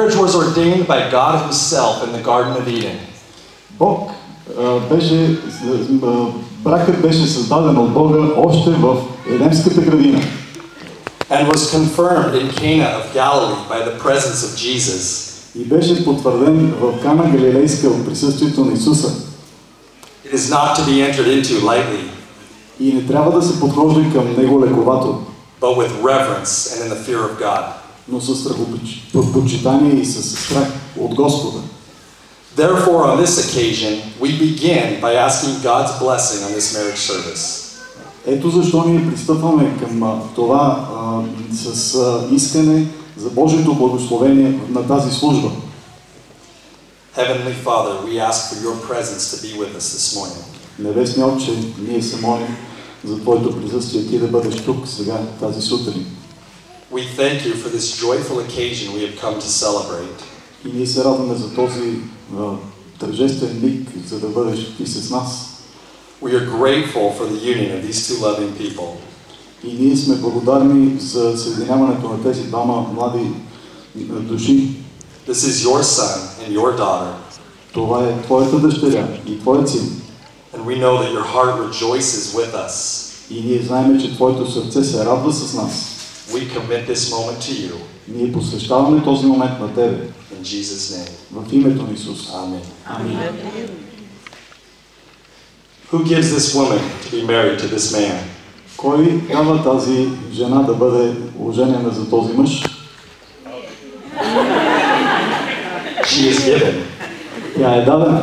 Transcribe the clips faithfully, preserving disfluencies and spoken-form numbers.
Marriage was ordained by God himself in the Garden of Eden. Бог беше, бракът беше създаден от Бога още в Едемската градина. And was confirmed in Cana of Galilee by the presence of Jesus. И беше потвърден в Кана Галилейска от присъствието на Исуса. It is not to be entered into lightly. И не трябва да се подхожда към него лековато. But with reverence and in the fear of God. Но със страхопочитание и със страх от Господа. Therefore, on this occasion, we begin by asking God's blessing on this marriage service. Ето защо ние пристъпваме към това а, с а, искане за Божието благословение на тази служба. Heavenly Father, we ask for your presence to be with us this morning. Небесни Отче, ние се молим за Твоето присъствие, Ти да бъдеш тук сега тази сутрин. We thank you for this joyful occasion we have come to celebrate. И ние се радваме за този а, тържествен миг, за да бъдеш Ти с нас. We are grateful for the union of these two loving people. И ние сме благодарни за съединяването на тези двама млади души. This is your son and your daughter. Това е Твоята дъщеря и Твоят син. And we know that your heart rejoices with us. И ние знаем, че Твоето сърце се радва с нас. We commit this moment to you. Ние посвещаваме този момент на Тебе. In Jesus' name. В името на Исус. Amen. Амин. Who gives this woman to be married to this man? Кой дава тази жена да бъде оженена за този мъж? She is given. Тя е дадена.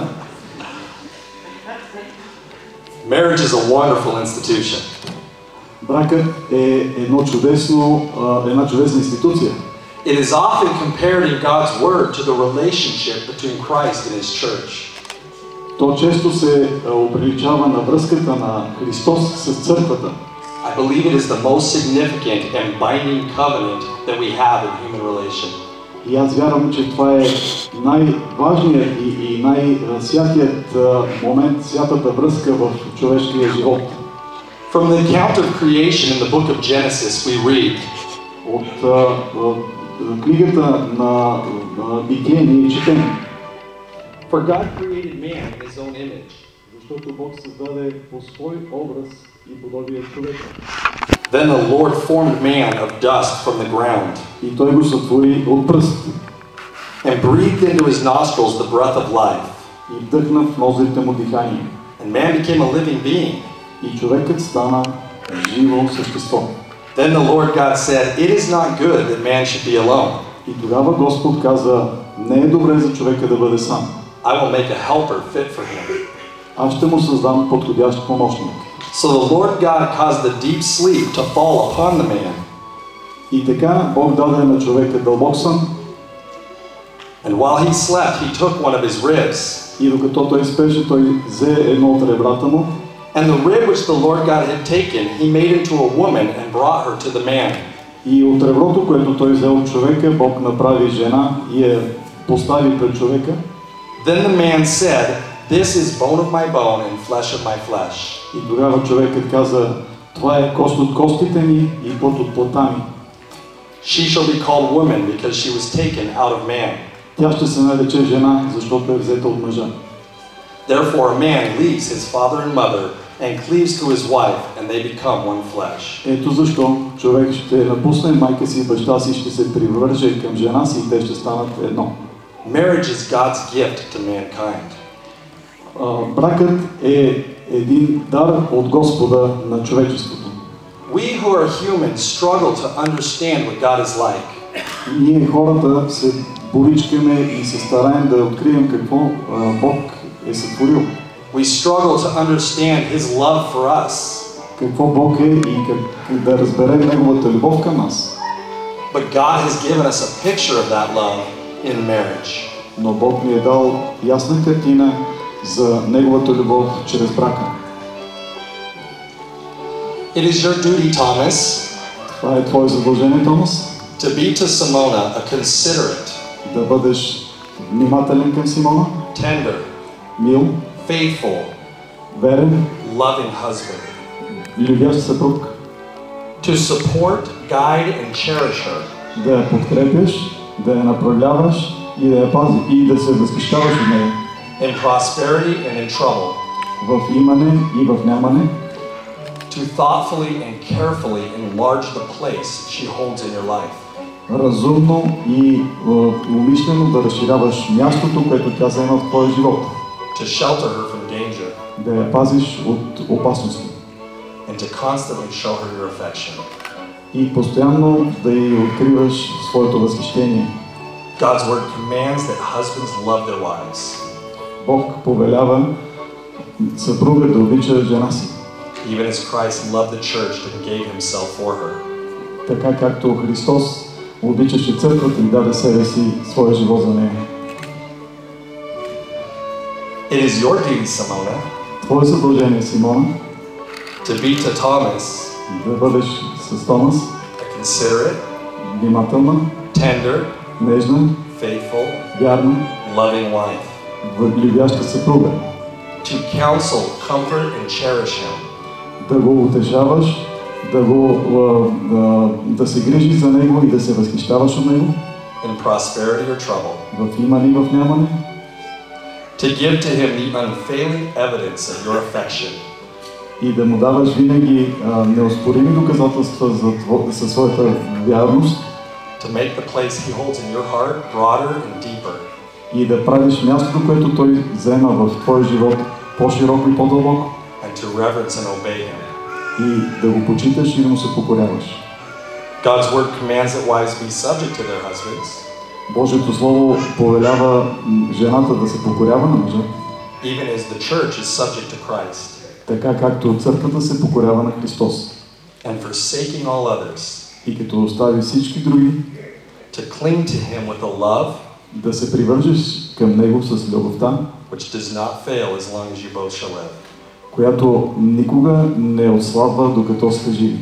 Marriage is a wonderful institution. Бракът е едно чудесно, една чудесна институция. It is often compared in God's word to the relationship between Christ and his church. То често се оприличава на връзката на Христос с църквата. I believe it is the most significant and binding covenant that we have in human relation. И аз вярвам, че това е най-важният и, и най-святият момент, святата връзка в човешкия живот. From the account of creation in the book of Genesis we read. От uh, книгата на Битие ние четем. For God created man in his own image. Защото Бог създаде по свой образ и подобие човека. Then the Lord formed man of dust from the ground. И той го сътвори от пръст. And breathed into his nostrils the breath of life. И вдъхна в ноздрите му дихание. And man became a living being. И човекът стана живо същество. Then the Lord God said, "It is not good that man should be alone." И тогава Господ каза, не е добре за човека да бъде сам. I will make a helper fit for him. Аз ще му създам подходящ помощник. So the Lord God caused the deep sleep to fall upon the man. И така Бог даде на човека дълбок сън. And while he slept, he took one of his ribs. И докато той спеше, той взе едно от ребрата му. And the rib which the Lord God had taken, he made into a woman and brought her to the man. И от реброто, което той взе от човека, Бог направи жена и я постави пред човека. Then the man said, "This is bone of my bone and flesh of my flesh." И тогава човекът каза, това е кост от костите ми и плът от плътта ми. She shall be called woman because she was taken out of man. Тя ще се нарече жена, защото е взета от мъжа. Therefore a man leaves his father and mother and cleaves to his wife, and they become one flesh. Ето защо човек ще напусне майка си и баща си, ще се привърже към жена си и те ще станат едно. Marriage is God's gift to mankind. Uh, бракът е един дар от Господа на човечеството. We who are human struggle to understand what God is like. Ние хората се боричкаме и се стараем да открием какво uh, Бог е сътворил. We struggle to understand His love for us. Какво Бог е и как, да разберем Неговата любов към нас. But God has given us a picture of that love in marriage. Но Бог ни е дал ясна картина за Неговата любов чрез брака. It is your duty, Thomas, Това е твое задължение, Томас, to be to Simona a considerate, да бъдеш внимателен към Симона, tender, мил, faithful, верен, loving husband. любящ съпруг, To support, guide, and cherish her. да я подкрепяш да я направляваш и да я пази и да се възхищаваш от нея. In prosperity and in trouble. В имане и в нямане. To thoughtfully and carefully enlarge the place she holds in your life. Разумно и умишлено да разширяваш мястото, което тя заема в твоя живот. To shelter her from danger. Да я пазиш от опасности. And to constantly show her your affection. И постоянно да й откриваш своето възхищение. God's word commands that husbands love their wives. Бог повелява съпруга да обича жена си. Even as Christ loved the church and gave himself for her. Така както Христос обичаше църквата и даде себе си своя живот за нея. It is your duty, Simona. Твое задължение, Симона, to be to Thomas да бъдеш с Томас, a considerate, внимателна, tender, нежна, faithful, вярна, loving wife. любяща съпруга. To counsel, comfort, and cherish him. Да го утешаваш, да, го, да, да се грижиш за него и да се възхищаваш от него. In prosperity or trouble. В имане и в нямане. To give to him the unfailing evidence of your affection. И да му даваш винаги а, неоспорими доказателства за, тво, за своята вярност. To make the place he holds in your heart broader and deeper. И да правиш мястото, което той заема в твоя живот по-широко и по-дълбоко. And to reverence and obey him. И да го почиташ и да му се покоряваш. God's word commands that wives be subject to their husbands. Божието слово повелява жената да се покорява на мъжа. Even as the church is subject to Christ. Така както църквата се покорява на Христос. And forsaking all others. И като остави всички други, to cling to him with a love, да се привържеш към него с любовта, which does not fail as long as you both shall live. Която никога не отслабва, докато сте живи.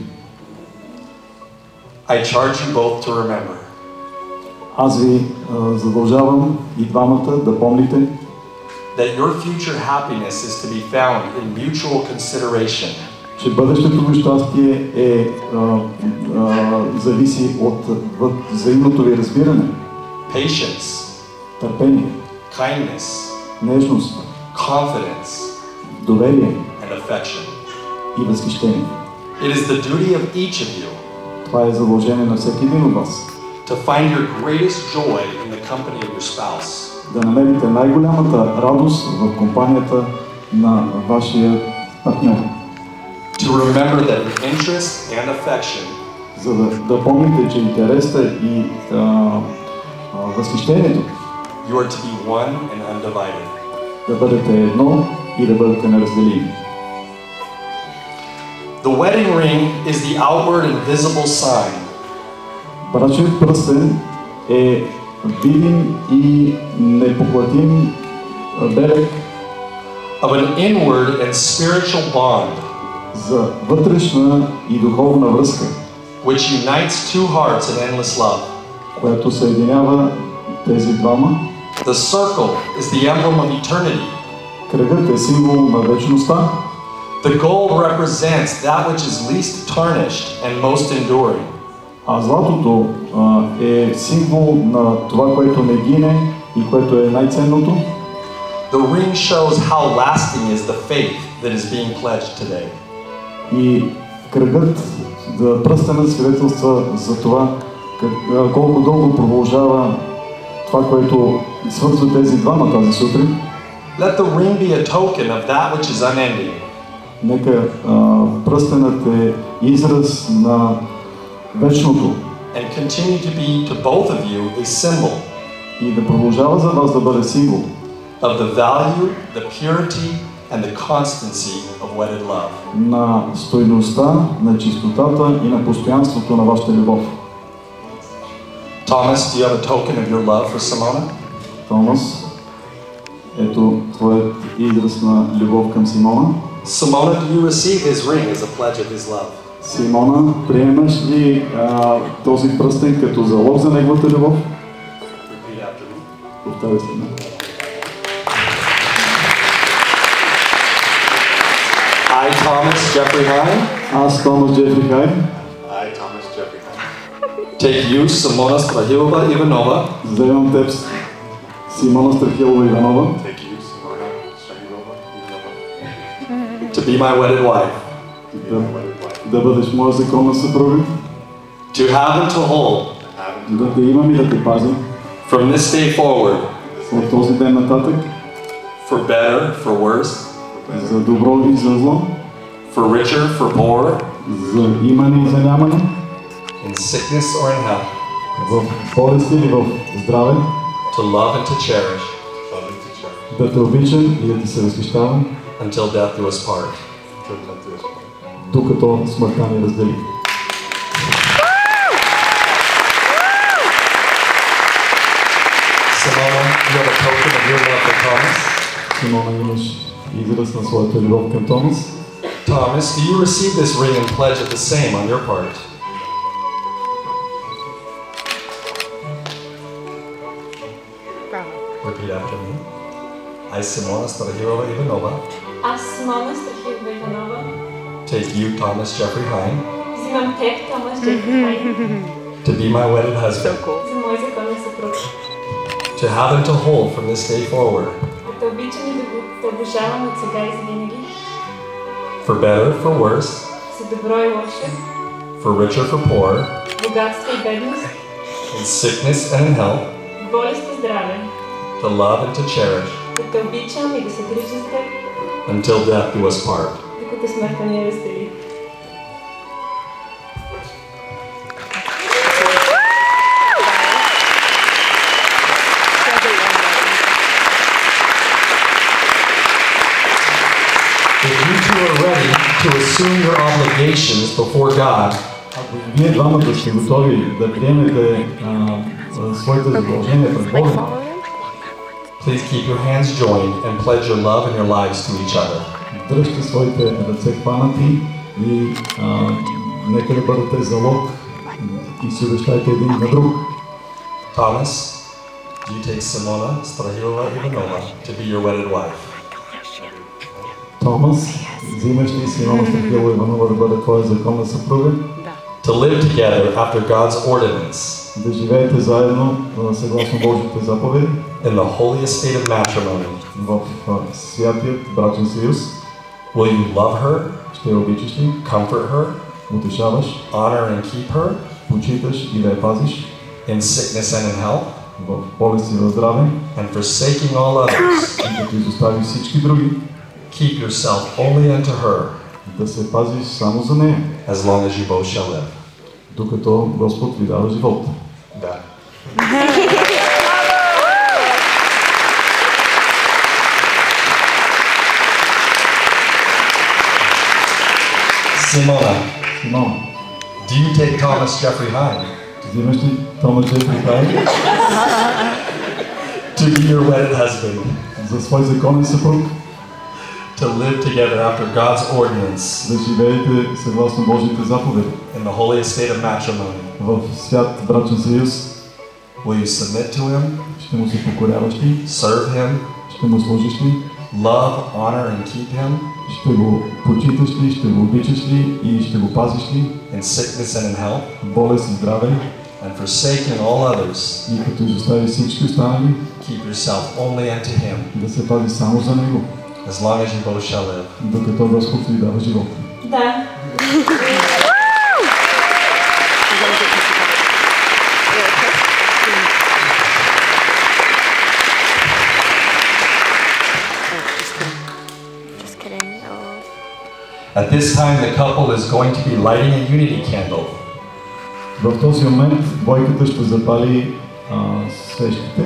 I charge you both to remember. Аз ви а, задължавам и двамата да помните, that your future happiness is to be found in mutual consideration. Че бъдещето ви щастие е а, а, зависи от взаимното ви разбиране. Patience. Търпение. Kindness. Нежност. Confidence. Доверие. And affection. И възхищение. It is the duty of each of you. Това е задължение на всеки един от вас. To find your greatest joy in the company of your spouse. Да намерите най-голямата радост в компанията на вашия партньор. To remember that interest and affection. За да, да помните, че интереса и а, а, възхищението. You are to be one and undivided. Да бъдете едно и да бъдете неразделими. The wedding ring is the outward and visible sign. Брачният пръстен е видим и непоклатим белег of an inward and spiritual bond, за вътрешна и духовна връзка, which unites two hearts in endless love. Която съединява тези двама. The circle is the emblem of eternity. Кръгът е символ на вечността. The gold represents that which is least tarnished and most enduring. А златото а, е символ на това, което не гине и което е най-ценното. The ring shows how lasting is the faith that is being pledged today. И кръгът, да, пръстенът свидетелства за това как, колко дълго продължава това, което свързва тези двама тази сутрин. Let the ring be a token of that which is unending. Нека а, пръстенът е израз на вечното. And continue to be to both of you a symbol. И да продължава за вас да бъде символ. Of the value, the purity, and the constancy of wedded love. На стойността, на чистотата и на постоянството на вашата любов. Thomas, do you have a token of your love for Simona? Томас, ето твоят израз на любов към Симона. Simona, do you receive his ring as a pledge of his love? Симона, приемаш ли а, този пръстен като залог за неговата любов? Repeat after me. Повтаряй след мен. I, Thomas Jeffrey Hein. Аз, Томас Джефри Хайн. I, Thomas Jeffrey Hein. Take you, Simona, Strahilova, Ivanova. Вземам теб, Симона, Страхилова, Иванова. Take you, Simona, Strahilova, Ivanova. To be my wedded wife. Да, да бъдеш моя законна съпруга. To have and to hold. Да те имам и да те пазя. From this day forward. От този ден нататък. For better, for worse. За добро и за зло. For richer, for poor. За имане и за нямане. In sickness or in health. В болест или в здраве. To love and to cherish. Да те обичам и да ти се възхищавам. Until death do us part. Докато смъртта ни раздели. Simona, you have a token of your love for Thomas. Simona, имаш израз на своята любов към Томас. Thomas, do you receive this ring and pledge it the same on your part? Repeat after me. I, Simona Strahilova Ivanova. Аз, Simona Strahilova Ivanova. Take you, Thomas Jeffrey Hein. Взимам теб, Томас Джефри Хайн. To be my wedded husband. За мой законен съпруг. To have and to hold from this day forward. Да те обичам и да го обожавам от сега и завинаги. For better, for worse. За добро и лошо. For richer, for poor. Богатство и бедност. In sickness and in health. Болест и здраве. To love and to cherish. Да те обичам и да се грижа за теб. Until death do us part. Докато смъртта ни раздели. If you two are ready to assume your obligations before God, Ако вие двамата сте готови да приемете а, своите задължения пред Бога, please keep your hands joined and pledge your love and your lives to each other. дръжте своите ръце хванати и а, нека да бъдете залог и се обещайте един на друг. Thomas, do you take Simona Strahilova Ivanova to be your wedded wife? Томас, взимаш ли Симона Страхилова Иванова да бъде твоя законна съпруга? To live together after God's ordinance. Да живеете заедно съгласно Божите заповеди. In the holiest state of matrimony. В святият брачен съюз. Will you love her? Ще я обичаш ли? Comfort her? Утешаваш? Honor and keep her? Почиташ и да я пазиш? In sickness and in health? В болест и в здраве. And forsaking all others. И като изоставиш всички други. Keep yourself only unto her. Да се пазиш само за нея. As long as you both shall live. Докато Господ ви дава живот. Да. Simona. Simona. Do you take Thomas Jeffrey Hein? Взимаш ли Томас Джефри Хайн To be your wedded husband? за свой законен съпруг? To live together after God's ordinance. Да живеете съгласно Божите заповеди. In the holiest state of matrimony. В свят брачен съюз. Will you submit to him? Ще му се покоряваш ли? Serve him? Ще му служиш ли? Love, honor and keep him? Ще го почиташ ли? Ще го обичаш ли? И ще го пазиш ли? In sickness and in health? Болест и здраве. And forsaking all others. И като изостави всички останали. Keep yourself only unto him. Да се пази само за него. As long as you both shall live. Докато Господ ви дава живот. Да. At this time, the couple is going to be lighting a unity candle. В този момент двойката ще запали а, свещите.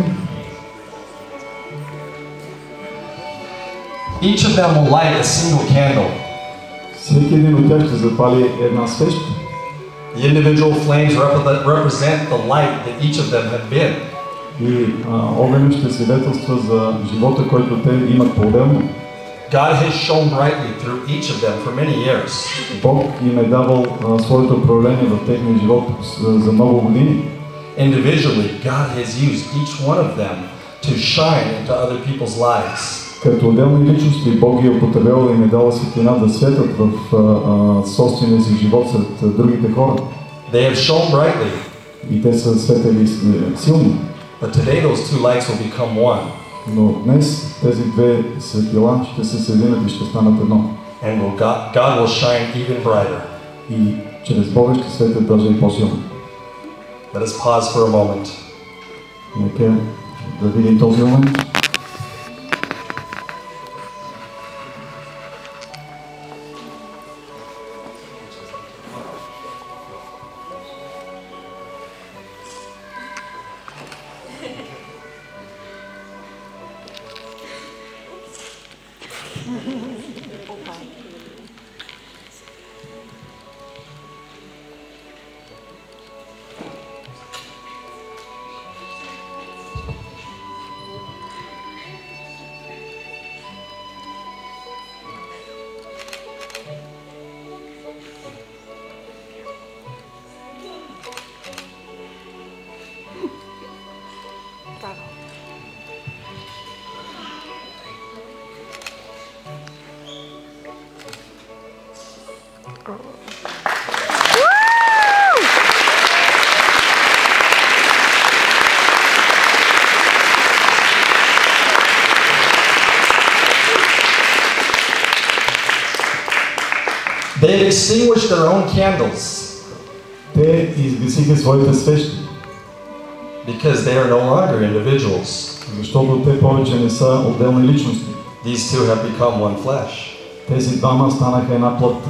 Each of them will light a single candle. Всеки един от тях ще запали една свещ. The individual flames represent the light that each of them have been. И огънят ще свидетелства за живота, който те имат по-отделно. God has shone brightly through each of them for many years. Бог им е давал а, своето управление в техния живот за много години. Individually, God has used each one of them to shine into other people's lives. Като отделни личности Бог ги е употребявал и им е дал светлина да светят в а, а, собствения си живот сред другите хора. They have shone brightly. и те са светели силно. But today those two lights will become one. Но днес тези две светила ще се съединят и ще станат едно. And will God, God will shine even brighter. И чрез Бога ще светят даже и по-силно. Let us pause for a moment. Нека да видим този момент. They had extinguished their own candles. Те изгасиха своите свещи. Because they are no longer individuals. Защото те повече не са отделни личности. These two have become one flesh. Тези двама станаха една плът.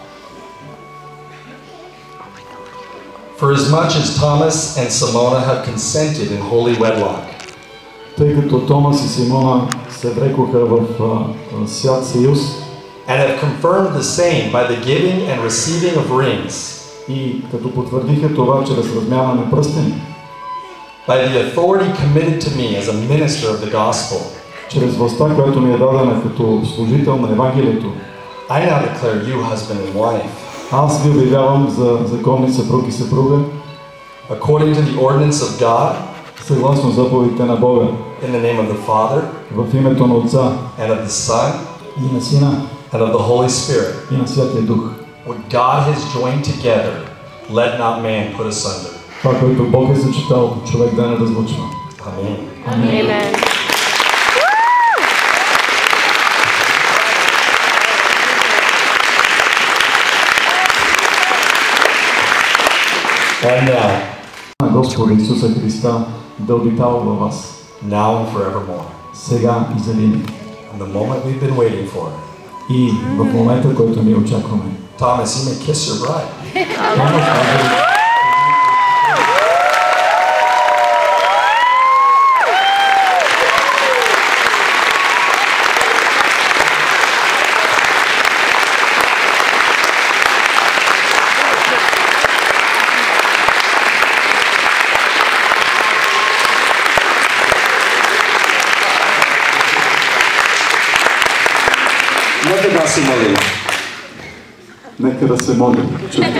For as much as Thomas and Simona have consented in holy wedlock. Тъй като Томас и Симона се врекоха в uh, свят съюз. And have confirmed the same by the giving and receiving of rings. И като потвърдиха това чрез размяна на пръстени. By the authority committed to me as a minister of the gospel. Чрез властта, която ми е дадена като служител на Евангелието. I now declare you husband and wife. Аз ви обявявам за законни съпруг и съпруга. According to the ordinance of God. Съгласно заповедите на Бога. In the name of the Father. В името на Отца. And of the Son. И на Сина. And of the Holy Spirit. И на Святия Дух. What God has joined together, let not man put asunder. Това, което Бог е съчетал, човек да не разлучва. Амин. Амин. And now, на Господа Исуса Христа да обитава във вас. Now and forevermore. Сега и завинаги. And the moment we've been waiting for. И в момента, който ние очакваме. Thomas, you may kiss your bride. Нека да се молим. Нека да се молим.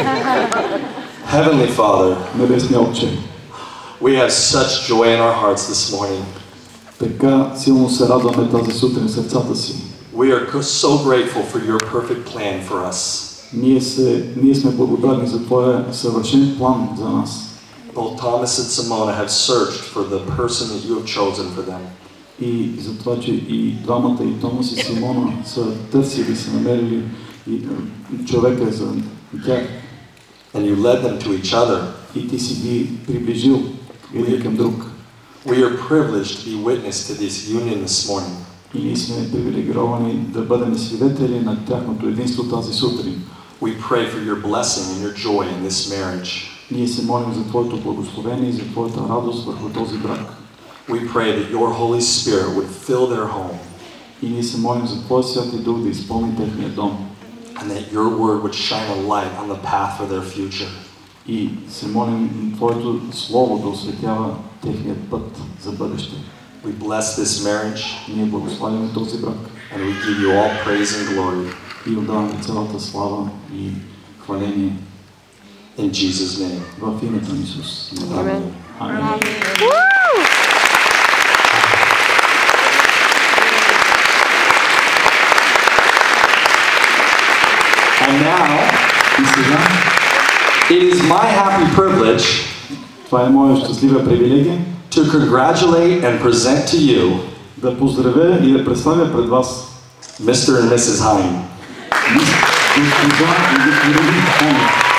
Heavenly Father, Небесни Отче, we have such joy in our hearts this morning. Така силно се радваме тази сутрин в сърцата си. We are so grateful for your perfect plan for us. Ние, се, ние сме благодарни за Твоя съвършен план за нас. Both Thomas and Simona have searched for the person that you have chosen for them. И за това, че и двамата, и Томас и Симона са търсили, са намерили и, човека за тях. And you led them to each other. И ти си ги приближил един към друг. We are privileged to be witness to this union this morning. И ние сме привилегировани да бъдем свидетели на тяхното единство тази сутрин. We pray for your blessing and your joy in this marriage. Ние се молим за Твоето благословение и за Твоята радост върху този брак. We pray that your Holy Spirit would fill their home. И ние се молим за Твоя Святи Дух да изпълни техния дом. And that your word would shine a light on the path for their future. И се молим Твоето Слово да осветява техният път за бъдеще. We bless this marriage. Ние благославяме този брак. And we give you all praise and glory. И отдаваме цялата слава и хваление. In Jesus' name. В името на Исус. Amen. Амин. And now, it is my happy privilege Това е моя щастлива привилегия. To congratulate and present to you Да поздравя и да представя пред вас Mister and Missus Hein. Госпожа и господин Hein.